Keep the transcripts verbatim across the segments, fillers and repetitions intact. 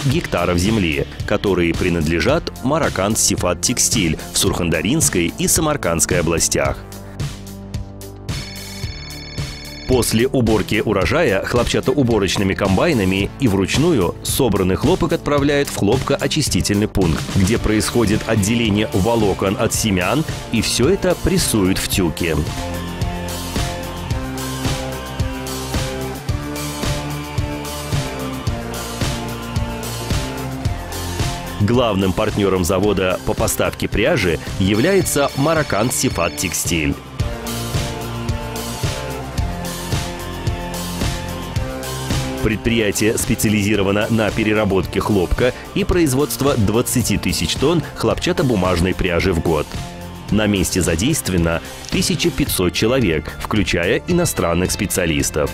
гектаров земли, которые принадлежат Мараканд Сифат Текстиль в Сурхандаринской и Самаркандской областях. После уборки урожая хлопчатоуборочными комбайнами и вручную собранный хлопок отправляют в хлопкоочистительный пункт, где происходит отделение волокон от семян, и все это прессуют в тюке. Главным партнером завода по поставке пряжи является Мараканд Сифат Текстиль. Предприятие специализировано на переработке хлопка и производство двадцати тысяч тонн хлопчатобумажной пряжи в год. На месте задействовано тысяча пятьсот человек, включая иностранных специалистов.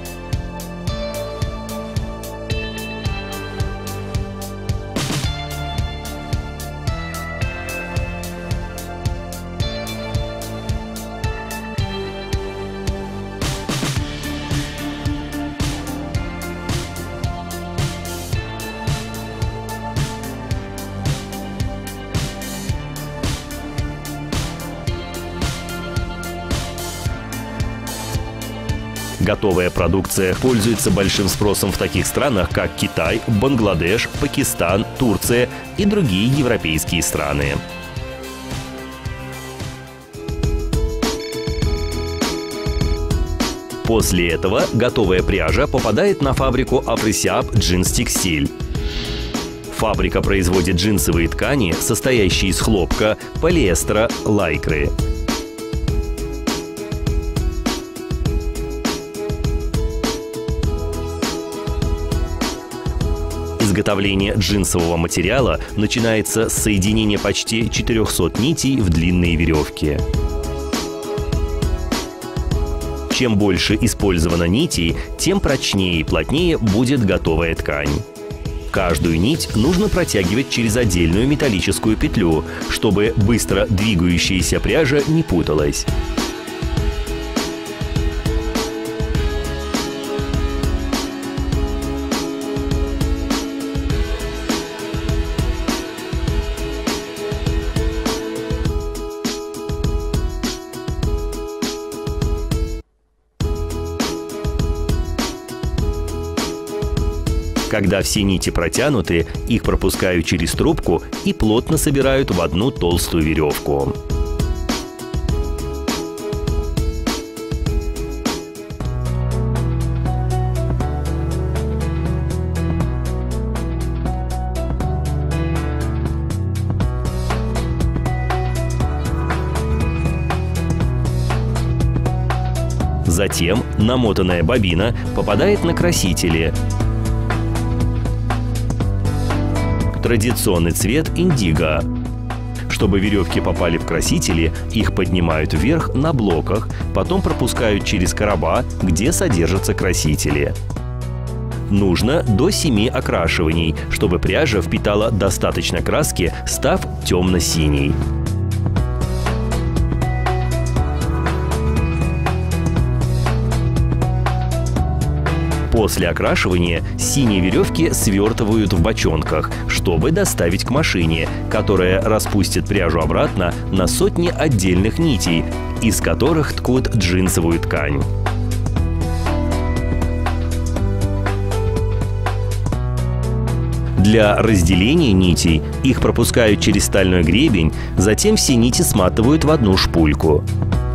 Готовая продукция пользуется большим спросом в таких странах, как Китай, Бангладеш, Пакистан, Турция и другие европейские страны. После этого готовая пряжа попадает на фабрику Африсиаб Джинс Текстиль. Фабрика производит джинсовые ткани, состоящие из хлопка, полиэстера, лайкры. Изготовление джинсового материала начинается с соединения почти четырёхсот нитей в длинные веревки. Чем больше использовано нитей, тем прочнее и плотнее будет готовая ткань. Каждую нить нужно протягивать через отдельную металлическую петлю, чтобы быстро двигающаяся пряжа не путалась. Когда все нити протянуты, их пропускают через трубку и плотно собирают в одну толстую веревку. Затем намотанная бобина попадает на красители. Традиционный цвет – индиго. Чтобы веревки попали в красители, их поднимают вверх на блоках, потом пропускают через короба, где содержатся красители. Нужно до семи окрашиваний, чтобы пряжа впитала достаточно краски, став темно-синей. После окрашивания синие веревки свертывают в бочонках, чтобы доставить к машине, которая распустит пряжу обратно на сотни отдельных нитей, из которых ткут джинсовую ткань. Для разделения нитей их пропускают через стальной гребень, затем все нити сматывают в одну шпульку.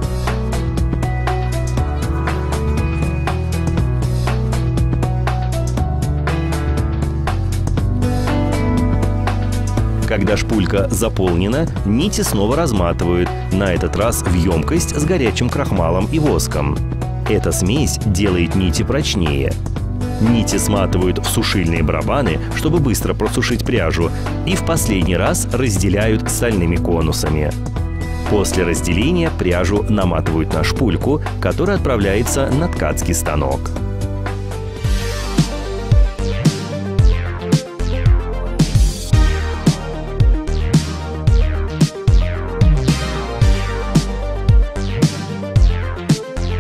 Когда шпулька заполнена, нити снова разматывают, на этот раз в емкость с горячим крахмалом и воском. Эта смесь делает нити прочнее. Нити сматывают в сушильные барабаны, чтобы быстро просушить пряжу, и в последний раз разделяют стальными конусами. После разделения пряжу наматывают на шпульку, которая отправляется на ткацкий станок.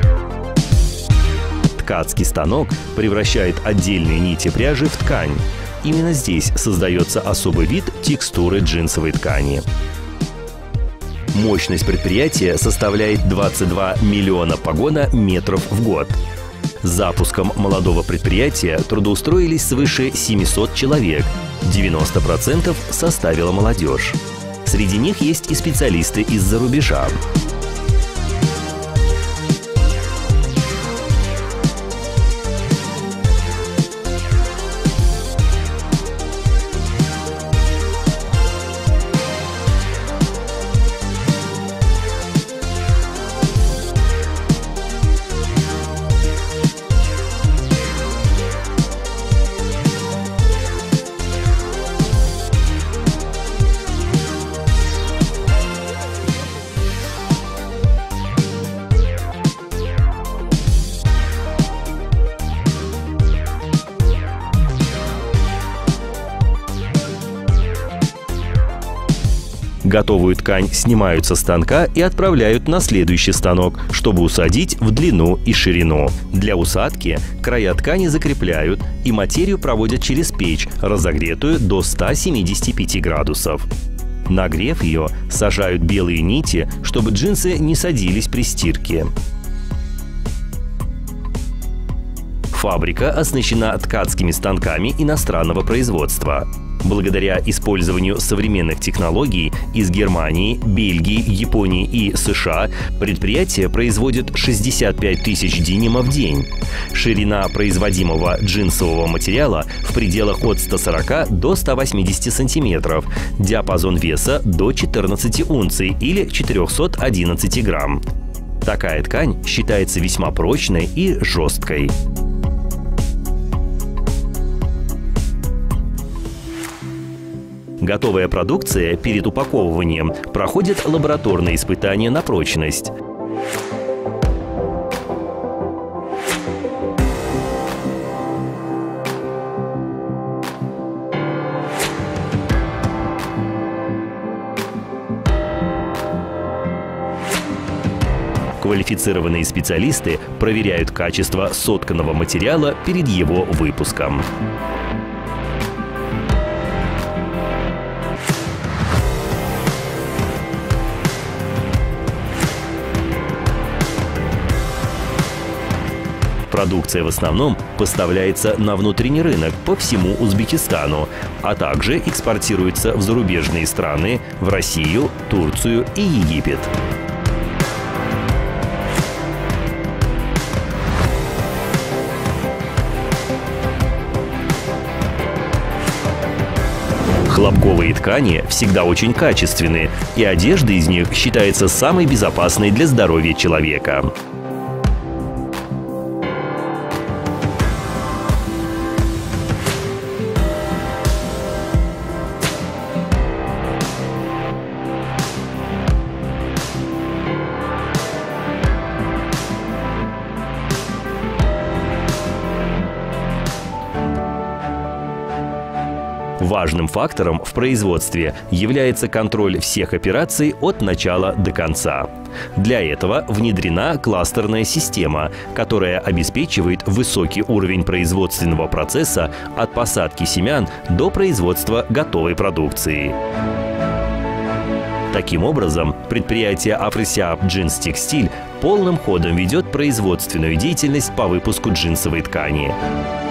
Ткацкий станок превращает отдельные нити пряжи в ткань. Именно здесь создается особый вид текстуры джинсовой ткани. Мощность предприятия составляет двадцать два миллиона погона метров в год. С запуском молодого предприятия трудоустроились свыше семисот человек. девяносто процентов составила молодежь. Среди них есть и специалисты из-за рубежа. Готовую ткань снимают со станка и отправляют на следующий станок, чтобы усадить в длину и ширину. Для усадки края ткани закрепляют и материю проводят через печь, разогретую до ста семидесяти пяти градусов. Нагрев ее, сажают белые нити, чтобы джинсы не садились при стирке. Фабрика оснащена ткацкими станками иностранного производства. Благодаря использованию современных технологий из Германии, Бельгии, Японии и США предприятие производит шестьдесят пять тысяч денима в день. Ширина производимого джинсового материала в пределах от ста сорока до ста восьмидесяти сантиметров, диапазон веса до четырнадцати унций или четырёхсот одиннадцати грамм. Такая ткань считается весьма прочной и жесткой. Готовая продукция перед упаковыванием проходит лабораторные испытания на прочность. Квалифицированные специалисты проверяют качество сотканного материала перед его выпуском. Продукция в основном поставляется на внутренний рынок по всему Узбекистану, а также экспортируется в зарубежные страны, в Россию, Турцию и Египет. Хлопковые ткани всегда очень качественные, и одежда из них считается самой безопасной для здоровья человека. Важным фактором в производстве является контроль всех операций от начала до конца. Для этого внедрена кластерная система, которая обеспечивает высокий уровень производственного процесса от посадки семян до производства готовой продукции. Таким образом, предприятие Afresiab Jeans Textile полным ходом ведет производственную деятельность по выпуску джинсовой ткани.